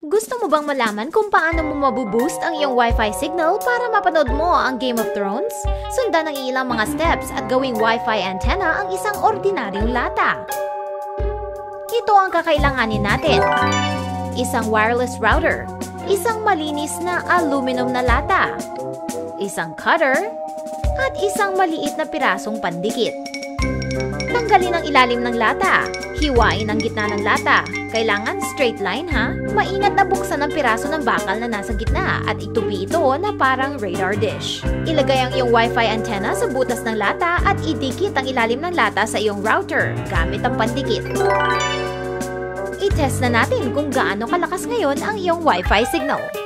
Gusto mo bang malaman kung paano mo mabuboost ang iyong Wi-Fi signal para mapanood mo ang Game of Thrones? Sundan ang ilang mga steps at gawing Wi-Fi antenna ang isang ordinaryong lata. Ito ang kakailanganin natin. Isang wireless router, isang malinis na aluminum na lata, isang cutter, at isang maliit na pirasong pandikit. Tanggalin ang ilalim ng lata. Hiwain ang gitna ng lata. Kailangan straight line ha. Maingat na buksan ang piraso ng bakal na nasa gitna at itupi ito na parang radar dish. Ilagay ang iyong Wi-Fi antenna sa butas ng lata at idikit ang ilalim ng lata sa iyong router gamit ang pandikit. I-test na natin kung gaano kalakas ngayon ang iyong Wi-Fi signal.